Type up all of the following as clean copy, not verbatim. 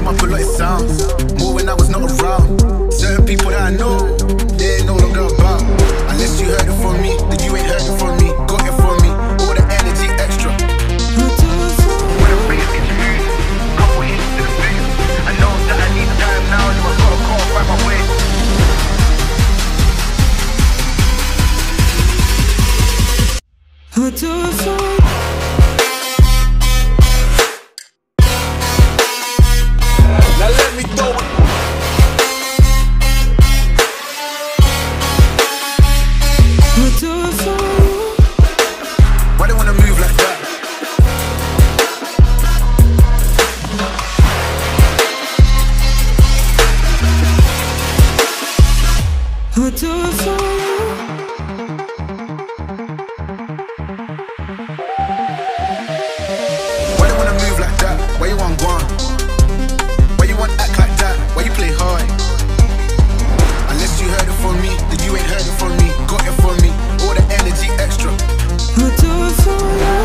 up a lot, it sounds. More when I was not around. Certain people that I know, they ain't no longer about. Unless you heard it from me, then you ain't heard it from me. Got it from me, all the energy extra. When I bring it into music, couple hits to the face. I know that I need time now, and I gotta go and find my way. I do it for you. Now let me throw it. I do it for you. Why they wanna move like that? I do it for you. Why they wanna move like that? Why you want gone? Why you want act like that? Why you play hard? Unless you heard it from me, then you ain't heard it from me. Got it from me, all the energy extra. I do it for you.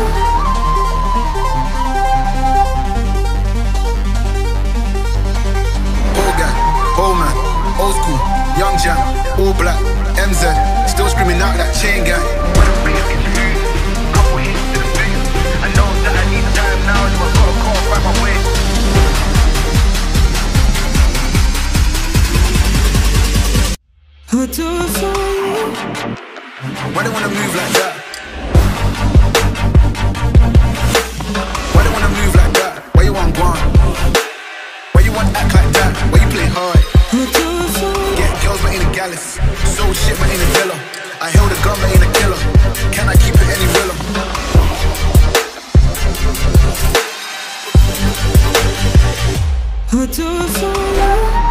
Old guy, old man, old school, young jam, all black, MZ, still screaming out that chain gang. When I bring it into music, couple hits to the face. I know that I need time now, and I gotta go and find my way. I do it for you. Why they wanna move like that? Why they wanna move like that? Why you want gone? Why you want act like that? Why you play hard? I do it for you. Get girls but ain't a gallus. Sold shit but ain't a dealer. I held a gun but ain't a killer. Can I keep it any realer? I do it for you.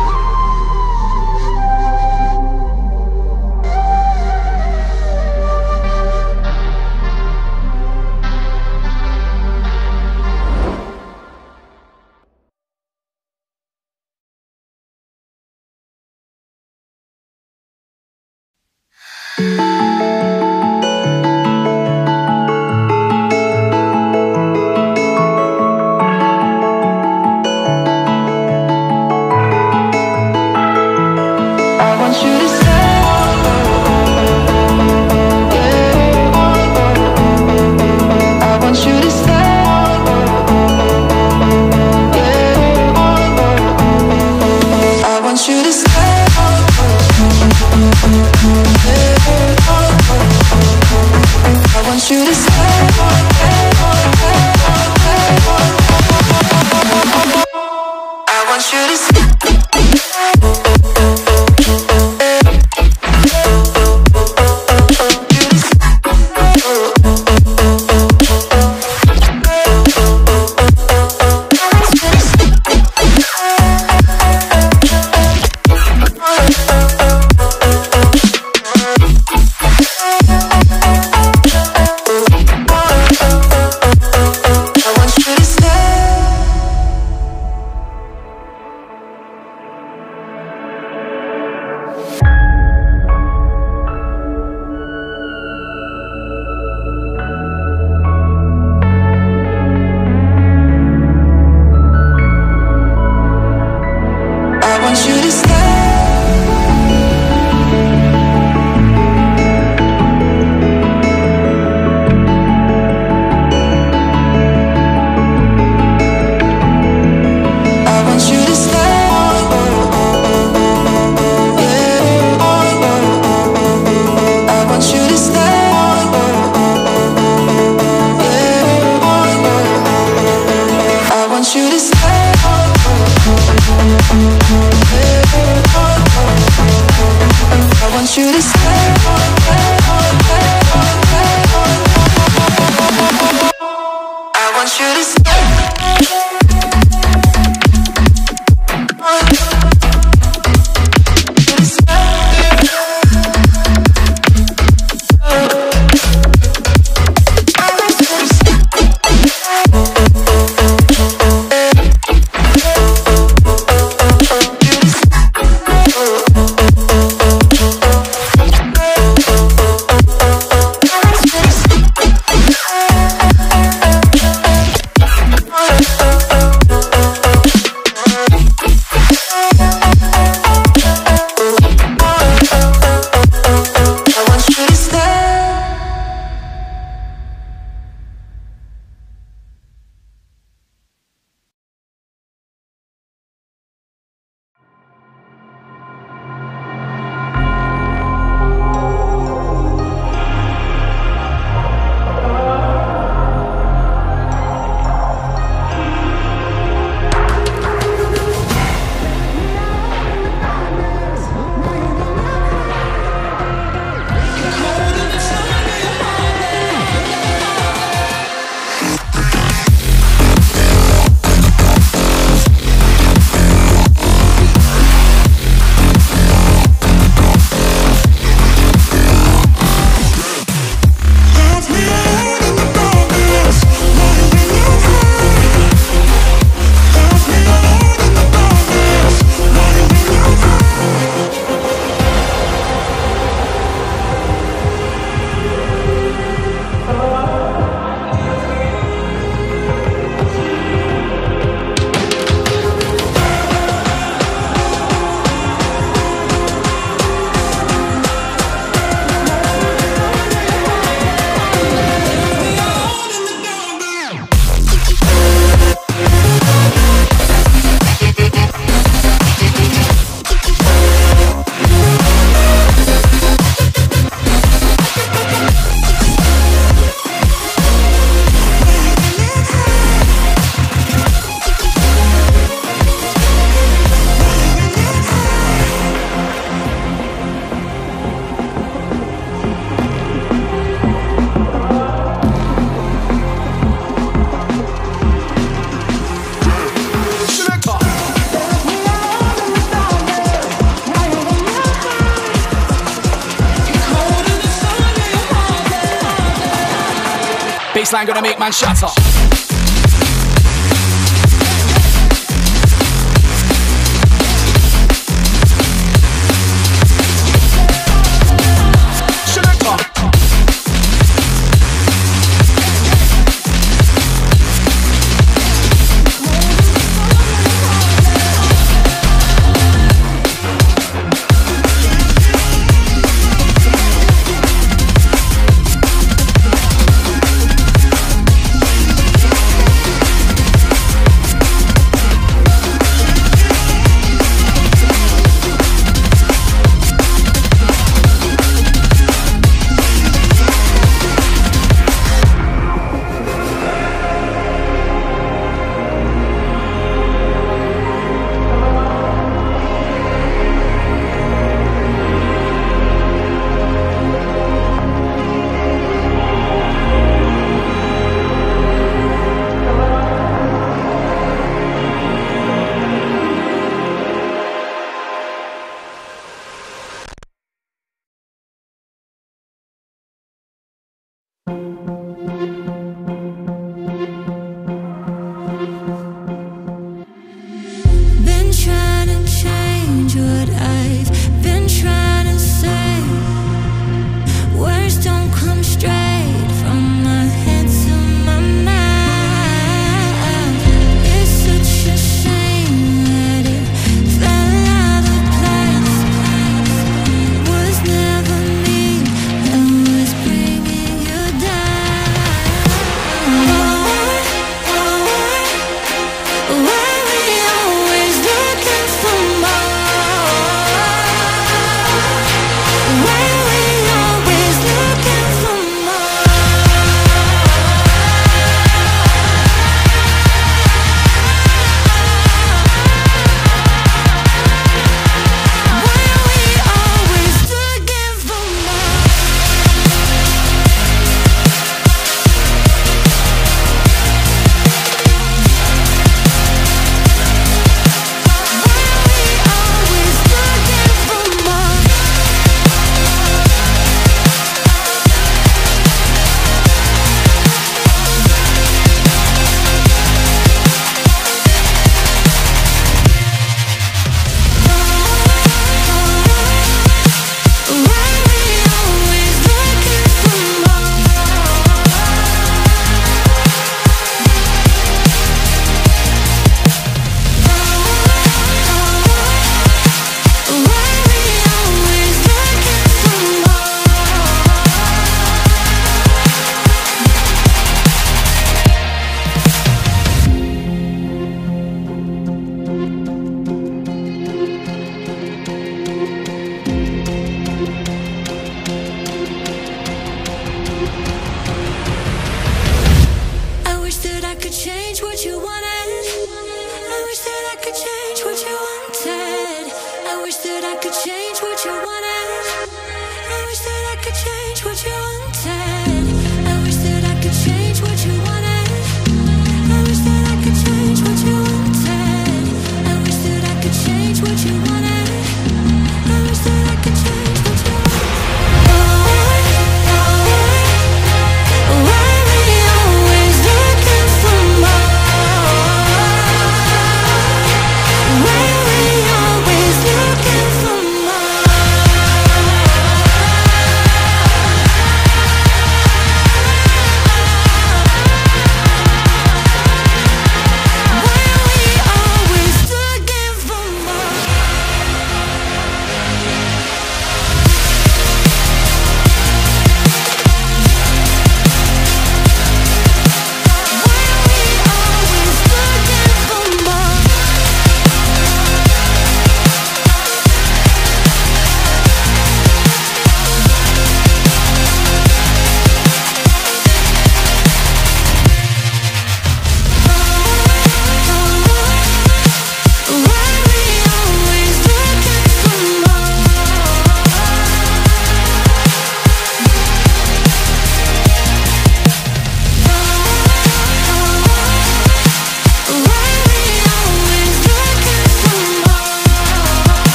bassline gonna make man shatter. What you want